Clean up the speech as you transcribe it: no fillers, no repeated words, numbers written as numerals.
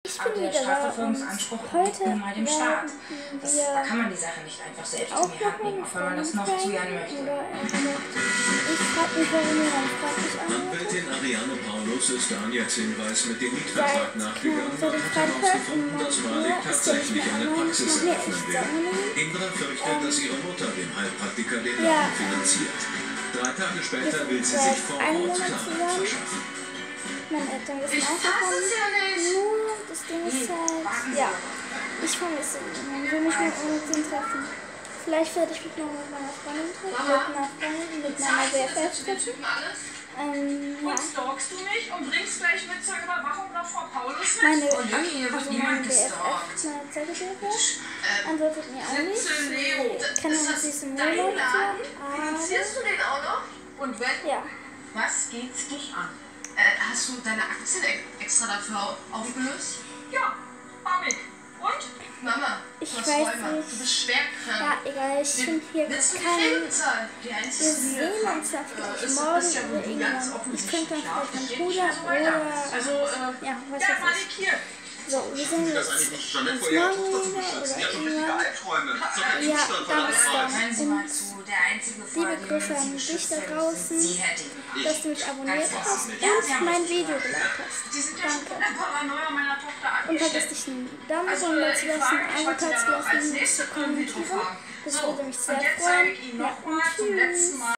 Ich Aber bin der wieder da und Strafverfolgungsanspruch liegt heute nun mal dem Staat. Da wir kann man die Sache nicht einfach selbst auch in die Hand nehmen, auch wenn man das noch zu gern möchte. Ich frage mich, warum jemand freundlich anruft. Anwältin Ariane Paulus ist Daniels Hinweis mit dem Mietvertrag nachgegangen und hat herausgefunden, dass Malik tatsächlich eine Praxis eröffnen will. Indra fürchtet, dass ihre Mutter dem Heilpraktiker den Laden finanziert. 3 Tage später will sie sich vor Ort Klarheit verschaffen. Meine Eltern wissen auch davon. Nur das Ding ist halt, ja, ich vermisse ihn. Man will mich mal unbedingt treffen. Vielleicht werde ich mich noch mit meiner Freundin treffen, mit meiner BFF treffen. Ja. Und stalkst du mich und bringst gleich mit zur Überwachung noch Frau Paulus mit? Meine BFF, meine zweite BFF, antwortet mir auch nicht. Ich kann nur süße Urlaub haben, Finanzierst du den auch noch? Und wenn? ja. Was geht's dich an? Hast du deine Aktien extra dafür aufgelöst? Ja, hab ich. Und? Mama, Ich du hast weiß Rheuma. nicht. Du bist schwerkrank. Ja, egal, ich finde hier Willst du die keinen. Creme bezahlen? Die einzige Wir sehen uns ja vielleicht morgen oder irgendwann. Ich könnte dann vielleicht meinen Bruder oder. Also, Ja, was ja, weiß Malik ich. hier. So, wir sehen uns morgen wieder oder irgendwann. Ja, Samstag. Hören Sie mal zu, der einzige Fall, Liebe Grüße an dich da draußen, Sie hätte ihn. dass du mich abonniert hast und mein Video geliked hast. Die sind ja schon Danke. von der Paranoia meiner Tochter Und angesteckt. vergiss dich einen Daumen runter zu lassen, einen Kommentar zu lassen, zu kommentieren. Das würde mich sehr freuen. Ja, und tschüss.